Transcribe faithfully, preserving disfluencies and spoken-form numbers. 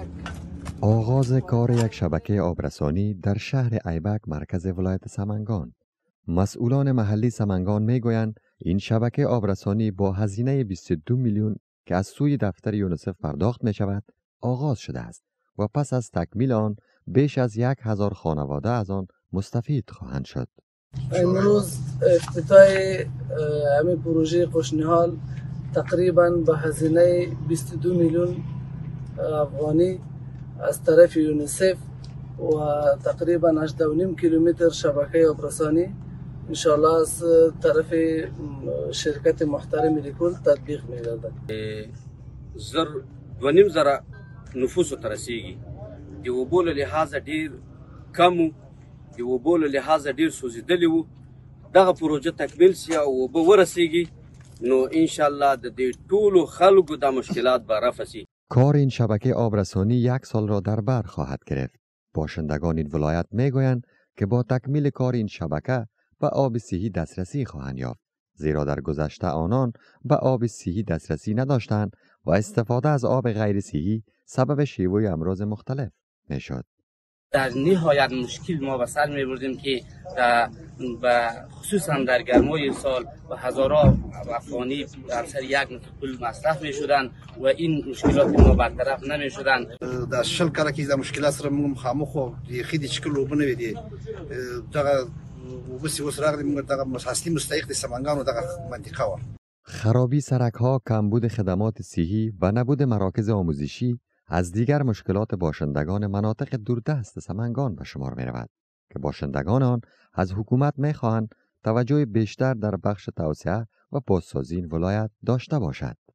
آغاز کار یک شبکه آبرسانی در شهر ایبک مرکز ولایت سمنگان. مسئولان محلی سمنگان میگویند این شبکه آبرسانی با هزینه بیست و دو میلیون که از سوی دفتر یونیسف پرداخت می شود آغاز شده است و پس از تکمیل آن بیش از یک هزار خانواده از آن مستفید خواهند شد. امروز افتتاح همین پروژه خوشنهال تقریبا با هزینه بیست و دو میلیون افغانی از طرف یونیسف و تقریبا هجده و نیم کیلومتر شبکه آبرسانی انشاءالله از طرف شرکت محترم لیکول تطبیق می‌گردد. زر و نیم زره نفوس ته رسیږي د اوبو له لحاظه ډیر کم و د اوبو له لحاظه ډیر سوځېدلي وو. دغه پروژه تکمیل سي او اوبه ورسیږي نو انشاءالله د دې ټولو خلکو د مشکلات به رفع سي. کار این شبکه آبرسانی یک سال را در بر خواهد گرفت. باشندگان این ولایت میگویند که با تکمیل کار این شبکه به آب صحی دسترسی خواهند یافت، زیرا در گذشته آنان به آب صحی دسترسی نداشتند و استفاده از آب غیر صحی سبب شیوع امراض مختلف میشد. در نهایت مشکل ما به سر میبردیم که خصوصا در گرمای سال و هزاران افغانی در سر یک متر پول مصرف میشدن و این مشکلات ما برطرف نمیشدن. در شل کاله کې دا مشکلات سره موږ مخامخ وو، د خېدي شکل وبنه وي دي دغه وبسي اوس راغلي موږ دغه اصلي مستحق د سمنګانو دغه منطقه و. خرابی سرک‌ها، کمبود خدمات صحی و نبود مراکز آموزشی از دیگر مشکلات باشندگان مناطق دوردست سمنگان به شمار می رود که باشندگان آن از حکومت می خواهند توجه بیشتر در بخش توسعه و بازسازی این ولایت داشته باشد.